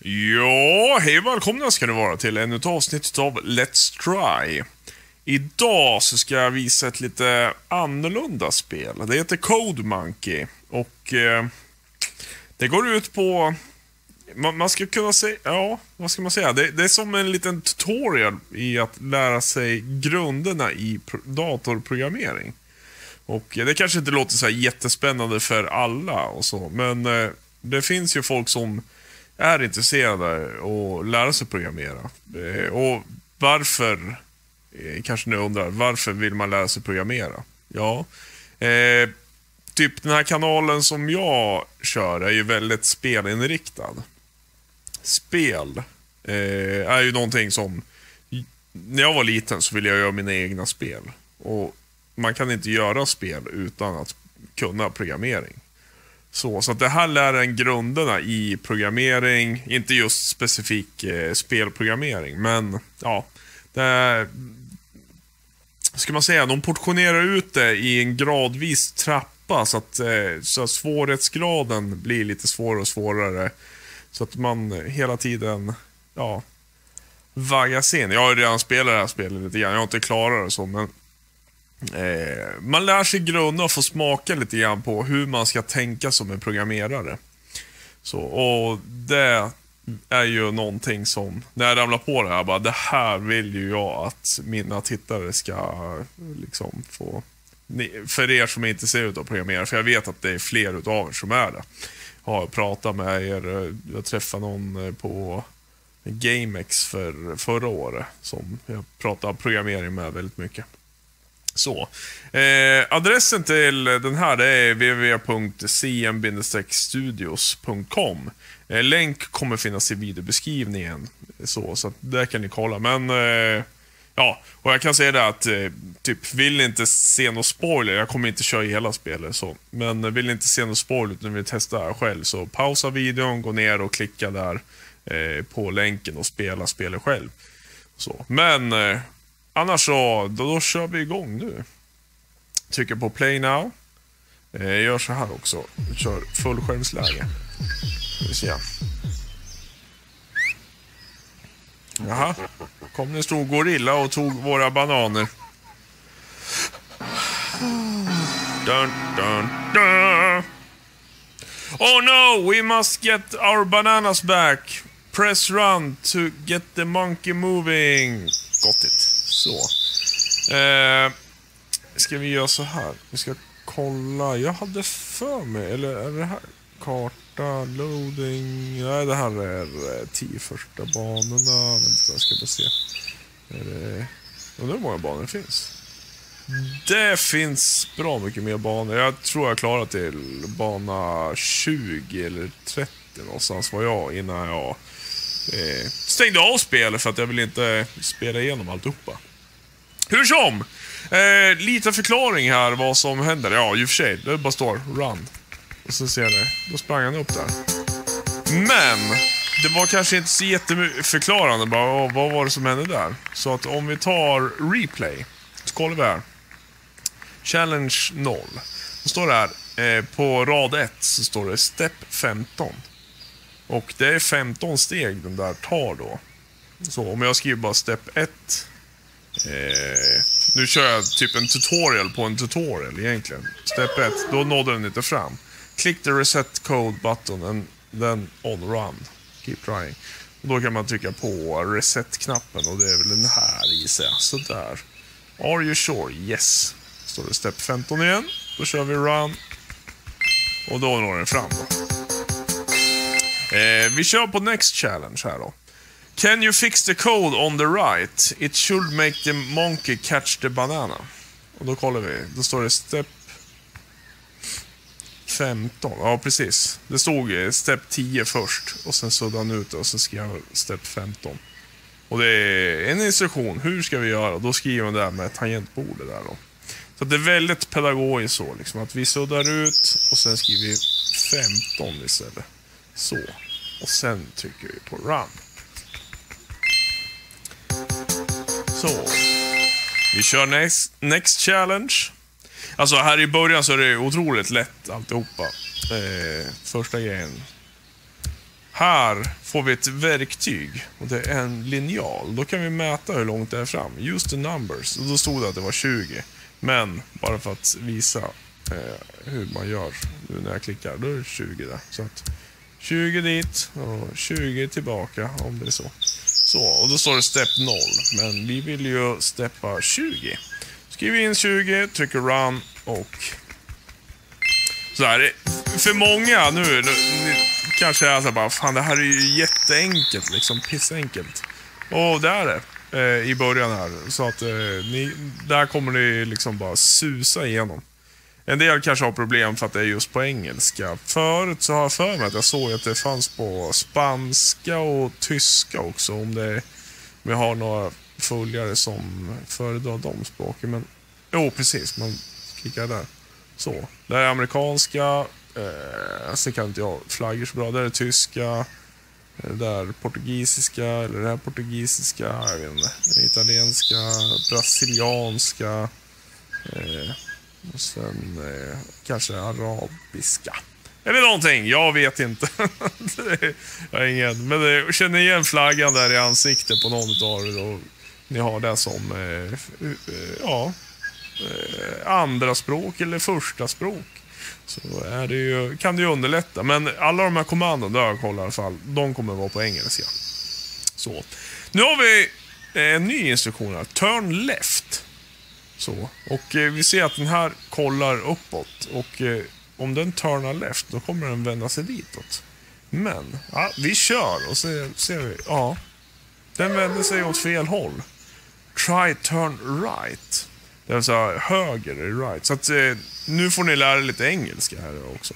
Ja, hej och välkomna ska det vara till ännu ett avsnitt av Let's Try. Idag så ska jag visa ett lite annorlunda spel. Det heter Code Monkey och det går ut på... Man ska kunna säga... Ja, vad ska man säga? Det är som en liten tutorial i att lära sig grunderna i datorprogrammering. Och det kanske inte låter så här jättespännande för alla och så, men det finns ju folk som är intresserade och lära sig programmera. Och varför, kanske ni undrar, varför vill man lära sig programmera? Ja, typ den här kanalen som jag kör är ju väldigt spelinriktad. Spel är ju någonting som, när jag var liten så ville jag göra mina egna spel. Och man kan inte göra spel utan att kunna programmering. Så att det här lär en grunderna i programmering, inte just specifik spelprogrammering, men ja, det ska man säga, de portionerar ut det i en gradvis trappa så att svårighetsgraden blir lite svårare och svårare, så att man hela tiden vaggas in. Jag har ju redan spelat det här spelet lite grann, jag har inte klarat det så, men man lär sig grunden och får smaka lite grann på hur man ska tänka som en programmerare. Så, och det är ju någonting som, när jag ramlar på det här, bara, det här vill ju jag att mina tittare ska liksom få, för er som inte ser ut att programmera, för jag vet att det är fler utav er som är det. Jag har pratat med er, jag träffade någon på GameX förra året som jag pratade programmering med väldigt mycket. Så, adressen till den här är www.cm-studios.com. Länk kommer finnas i videobeskrivningen, så att där kan ni kolla. Men ja, och jag kan säga det att typ, vill ni inte se någon spoiler, jag kommer inte köra hela spelet så, men vill ni inte se någon spoiler utan vill testa själv, så pausa videon, gå ner och klicka där på länken och spela spelet själv. Så, men annars så, då kör vi igång nu. Trycker på play now. Jag gör så här också. Vi kör fullskärmsläge. Vi ser. Jaha. Kom en stor gorilla och tog våra bananer. Dun, dun, dun. Oh no, we must get our bananas back. Press run to get the monkey moving. Gottigt. Så. Ska vi göra så här? Vi ska kolla. Jag hade för mig, eller är det här karta, loading? Nej, det här är 10 första banorna. Vänta, jag ska bara se. Undrar hur många banor det finns. Det finns bra mycket mer banor. Jag tror jag klarar till bana 20 eller 30 någonstans var jag innan jag stängde av spelet för att jag vill inte spela igenom alltihopa. Hur som, lite förklaring här vad som händer. Ja, i och för sig, det bara står run. Och så ser ni, då sprang han upp där. Men det var kanske inte så jätteförklarande bara, vad var det som hände där. Så att om vi tar replay, så kollar vi här. Challenge 0. Då står det här, på rad 1 så står det step 15. Och det är 15 steg den där tar då. Så om jag skriver bara step 1. Nu kör jag typ en tutorial på en tutorial egentligen. Step 1, då nådde den inte fram. Click the reset code button and then on run. Keep trying. Och då kan man trycka på reset-knappen och det är väl den här i sig. Sådär. Are you sure? Yes. Står det step 15 igen. Då kör vi run. Och då når den fram då. Vi kör på next challenge här då. Can you fix the code on the right? It should make the monkey catch the banana. Och då kollar vi. Då står det step 15. Ja, precis. Det stod step 10 först. Och sen suddade han ut och sen skrev jag step 15. Och det är en instruktion. Hur ska vi göra? Då skriver man där med tangentbordet där då. Så det är väldigt pedagogiskt så. Liksom, att vi suddar ut och sen skriver vi 15 istället. Så. Och sen trycker vi på run. Så. Vi kör next challenge. Alltså här i början så är det otroligt lätt alltihopa. Första grejen. här får vi ett verktyg och det är en linjal. Då kan vi mäta hur långt det är fram. Use the numbers. Och då stod det att det var 20. Men bara för att visa hur man gör nu när jag klickar, då är det 20 där. Så att 20 dit och 20 tillbaka om det är så. Så, och då står det step 0. Men vi vill ju steppa 20. Skriver in 20, trycker run och så här. För många nu kanske är så bara, fan det här är ju jätteenkelt liksom, pissenkelt. Och det är det i början här. Så att där kommer ni liksom bara susa igenom. En del kanske har problem för att det är just på engelska. Förut så har jag för mig att jag såg att det fanns på spanska och tyska också. Om vi har några följare som föredrar de språken. Men jo, precis, man klickar där. Så, det är amerikanska. Så kan inte jag flaggor så bra. Det är tyska. Det är portugisiska. Eller det här portugisiska. Jag vet inte. Italienska. Brasilianska. Och sen kanske arabiska. Eller någonting, jag vet inte. Jag har ingen. Men jag känner igen flaggan där i ansiktet på någon av er. Och ni har det som andra språk eller första språk. Så är det ju, kan det ju underlätta. Men alla de här kommandon, där jag kollar i alla fall, de kommer vara på engelska. Så. Nu har vi en ny instruktion här. Turn left. Så. Och vi ser att den här kollar uppåt. Och om den turnar left, då kommer den vända sig ditåt. Men, ja, vi kör och ser vi, ja. Den vänder sig åt fel håll. Try turn right. Det vill säga höger är right. Så att nu får ni lära lite engelska här också.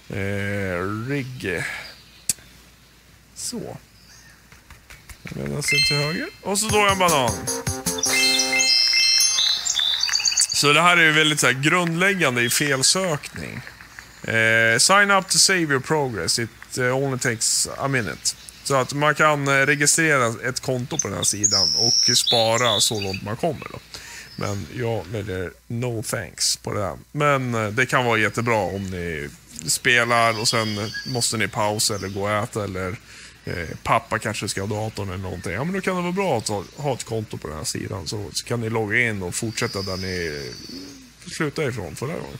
Rig. Så. Vända sig till höger. Och så då en banan. Så det här är ju väldigt så här grundläggande i felsökning. Sign up to save your progress. It only takes a minute. Så att man kan registrera ett konto på den här sidan och spara så långt man kommer då. Men jag väljer no thanks på det här. Men det kan vara jättebra om ni spelar och sen måste ni pausa eller gå och äta eller pappa kanske ska ha datorn eller någonting. Ja, men då kan det vara bra att ha ett konto på den här sidan så kan ni logga in och fortsätta där ni slutar ifrån förra gången.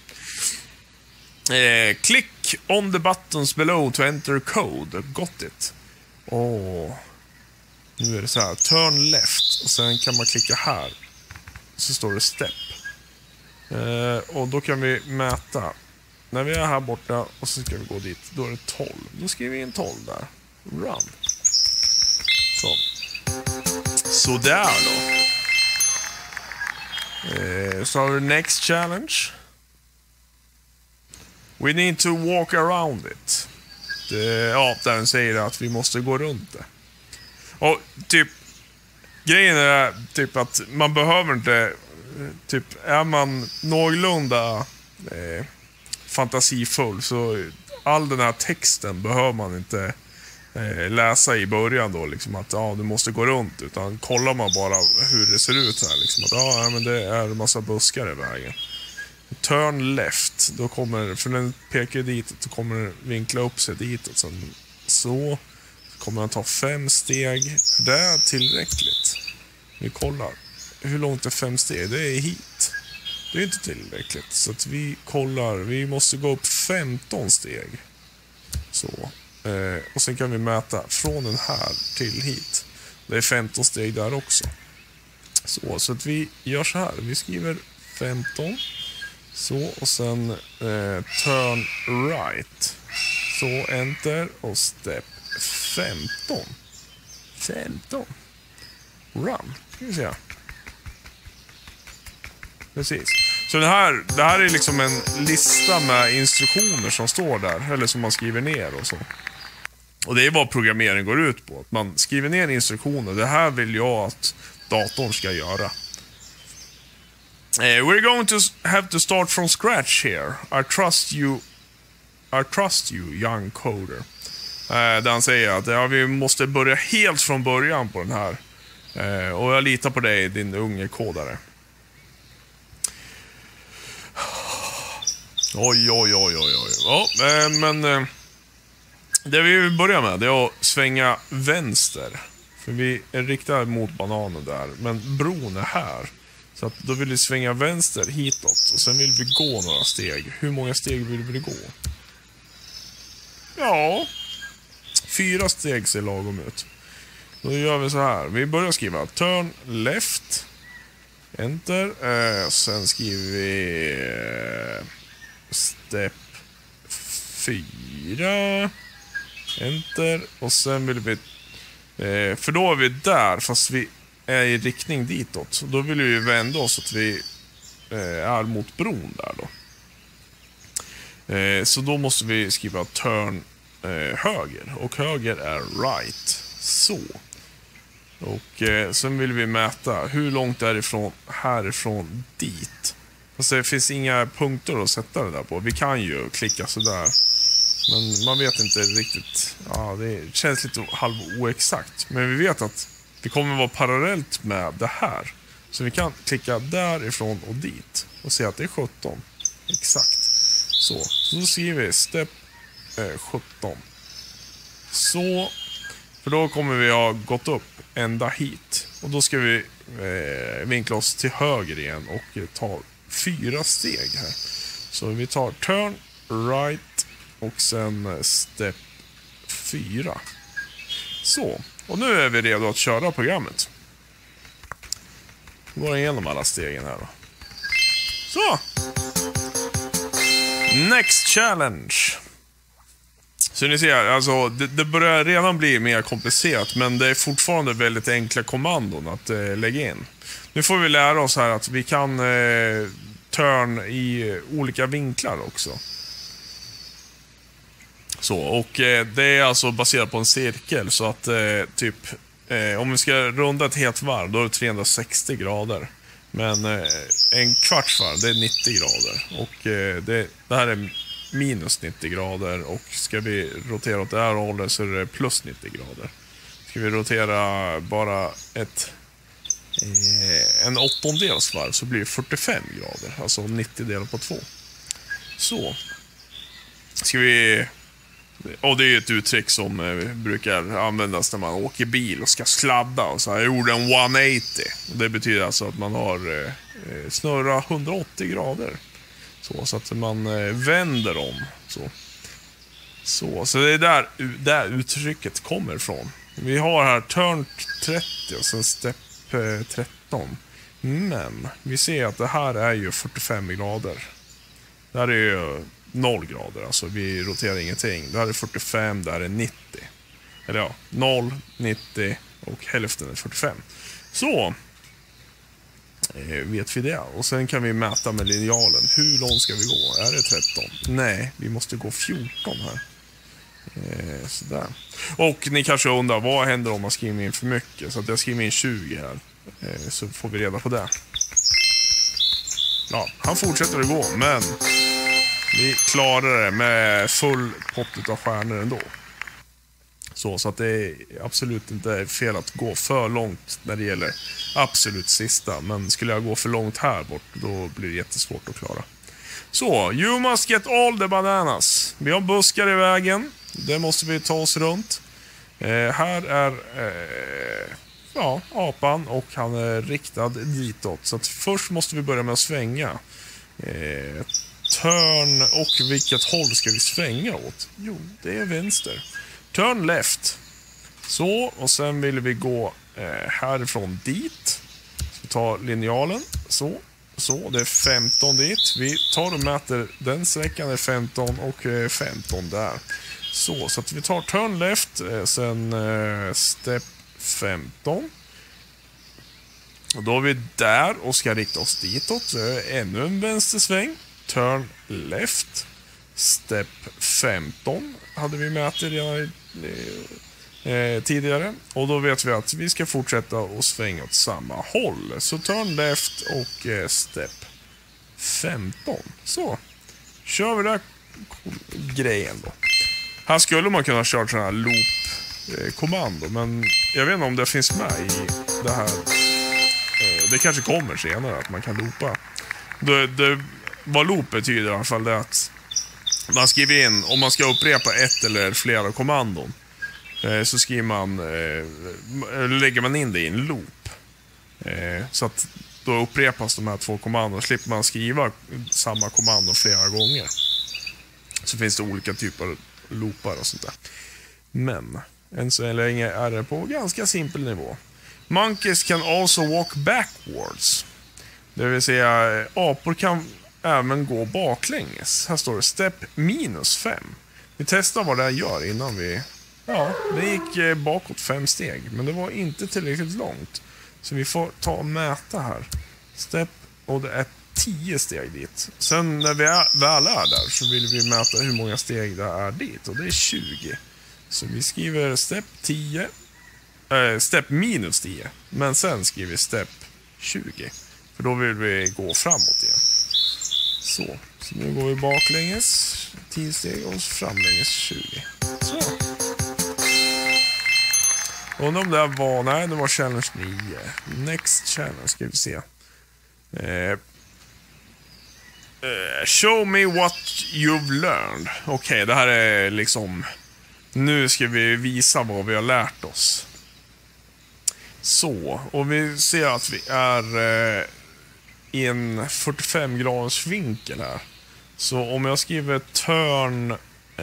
Click on the buttons below to enter code. Got it. Nu är det så här. Turn left. Och sen kan man klicka här. Så står det step. Och då kan vi mäta. När vi är här borta och så ska vi gå dit. Då är det 12. Då skriver vi in 12 där. Run. Så där då. Så har vi next challenge. We need to walk around it. Där den säger att vi måste gå runt det. Och typ grejen är typ att man behöver inte typ är man någorlunda fantasifull så all den här texten behöver man inte läsa i början då liksom att du måste gå runt utan kollar man bara hur det ser ut här liksom att men det är en massa buskar i vägen. Turn left, då kommer för den pekar ditåt så kommer den vinkla upp sig ditåt så kommer den ta 5 steg. Det är tillräckligt. Vi kollar. Hur långt är 5 steg? Det är hit. Det är inte tillräckligt. Så att vi kollar. Vi måste gå upp 15 steg. Så. Och sen kan vi mäta från den här till hit. Det är 15 steg där också. Så att vi gör så här. Vi skriver 15. Så och sen turn right. Så enter och step 15. 15. Run. Ska vi se. Precis. Så det här är liksom en lista med instruktioner som står där. Eller som man skriver ner och så. Och det är vad programmering går ut på. Att man skriver ner instruktioner. Det här vill jag att datorn ska göra. We're going to have to start from scratch here. I trust you, young coder. Där han säger att vi måste börja helt från början på den här. Och jag litar på dig, din unge kodare. Oj. Ja, men Det vi vill börja med, det är att svänga vänster. För vi är riktade mot bananen där, men bron är här. Så att då vill vi svänga vänster hitåt. Och sen vill vi gå några steg. Hur många steg vill vi gå? Ja, 4 steg ser lagom ut. Då gör vi så här. Vi börjar skriva turn left. Enter. Sen skriver vi step 4. Enter. Och sen vill vi... för då är vi där, fast vi är i riktning ditåt. Så då vill vi vända oss så att vi är mot bron där då. Så då måste vi skriva turn höger. Och höger är right. Så. Och sen vill vi mäta hur långt är det härifrån dit. Fast det finns inga punkter att sätta det där på. Vi kan ju klicka sådär. Men man vet inte riktigt. Ja, det känns lite halv oexakt. Men vi vet att det kommer vara parallellt med det här. Så vi kan klicka därifrån och dit. Och se att det är 17. Exakt. Så då skriver vi step 17. Så. För då kommer vi ha gått upp ända hit. Och då ska vi vinkla oss till höger igen. Och ta 4 steg här. Så vi tar turn right. Och sen step 4. Så. Och nu är vi redo att köra programmet. Vi går igenom alla stegen här då. Så. Next challenge. Så ni ser, alltså, det börjar redan bli mer komplicerat. Men det är fortfarande väldigt enkla kommandon att lägga in. Nu får vi lära oss här att vi kan turn i olika vinklar också. Så, och det är alltså baserat på en cirkel. Så att typ om vi ska runda ett helt varv, då är det 360 grader. Men en kvarts varv, det är 90 grader. Och det här är minus 90 grader. Och ska vi rotera åt det här hållet så är det plus 90 grader. Ska vi rotera bara en åttondels varv så blir det 45 grader. Alltså 90 delat på 2. Så. Ska vi... Och det är ju ett uttryck som brukar användas när man åker bil och ska sladda. Och så här, jag gjorde en 180. Och det betyder alltså att man har snurra 180 grader. Så att man vänder om. Så det är där uttrycket kommer ifrån. Vi har här turn 30 och sen step 13. Men vi ser att det här är ju 45 grader. Det här är ju 0 grader, alltså vi roterar ingenting. Det här är 45, det här är 90. Eller ja, 0, 90 och hälften är 45. Så vet vi det. Och sen kan vi mäta med linjalen. Hur långt ska vi gå? Är det 13? Nej, vi måste gå 14 här. Sådär. Och ni kanske undrar, vad händer om man skriver in för mycket? Så att jag skriver in 20 här. Så får vi reda på det. Ja, han fortsätter att gå, men vi klarar det med full pott av stjärnor ändå. Så att det är absolut inte fel att gå för långt när det gäller absolut sista. Men skulle jag gå för långt här bort, då blir det jättesvårt att klara. Så, you must get all the bananas. Vi har buskar i vägen. Det måste vi ta oss runt. Här är apan och han är riktad ditåt. Så att först måste vi börja med att svänga. Turn, och vilket håll ska vi svänga åt? Jo, det är vänster. Turn left. Så, och sen vill vi gå härifrån dit. Så tar linjalen. Så, det är 15 dit. Vi tar och mäter den sträckan, är 15 och 15 där. Så att vi tar turn left, sen step 15. Och då är vi där och ska rikta oss ditåt. Så ännu en vänstersväng. Turn left. Step 15 hade vi mäter redan tidigare. Och då vet vi att vi ska fortsätta och svänga åt samma håll. Så turn left och step 15. Så. Kör vi där grejen då. Här skulle man kunna köra sådana här loop-kommando. Men jag vet inte om det finns med i det här. Det kanske kommer senare att man kan loopa. Vad loop betyder i alla fall det att Man skriver in, om man ska upprepa ett eller flera kommandon, så skriver man, lägger man in det i en loop. Så att då upprepas de här 2 kommandon. Slipper man skriva samma kommando flera gånger. Så finns det olika typer av loopar och sånt där. Men än så länge är det på ganska simpel nivå. Monkeys can also walk backwards. Det vill säga, apor kan även gå baklänges. Här står det step -5. Vi testar vad det här gör innan vi... Ja, det gick bakåt 5 steg. Men det var inte tillräckligt långt. Så vi får ta och mäta här. Step, och det är 10 steg dit. Sen när vi väl är där så vill vi mäta hur många steg det är dit. Och det är 20. Så vi skriver step 10. Step -10. Men sen skriver vi step 20. För då vill vi gå framåt igen. Så nu går vi baklänges 10 steg och framlänges 20. Så. Och om det var... Nej, det var challenge 9. Next challenge ska vi se. Show me what you've learned. Okej, det här är liksom... Nu ska vi visa vad vi har lärt oss. Så, och vi ser att vi är i en 45 graders vinkel här. Så om jag skriver turn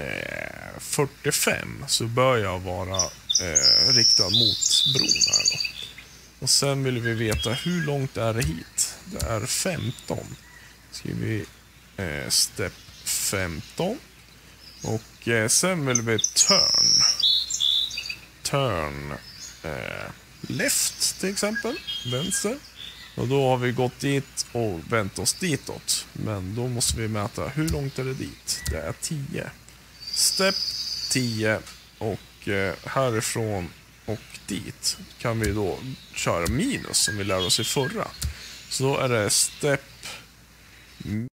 45 så bör jag vara riktad mot bron här då. Och sen vill vi veta hur långt är det hit. Det är 15. Skriver vi step 15. Och sen vill vi turn left till exempel, vänster. Och då har vi gått dit och vänt oss ditåt. Men då måste vi mäta hur långt är det dit. Det är 10. Step 10 och härifrån och dit kan vi då köra minus som vi lärde oss i förra. Så då är det step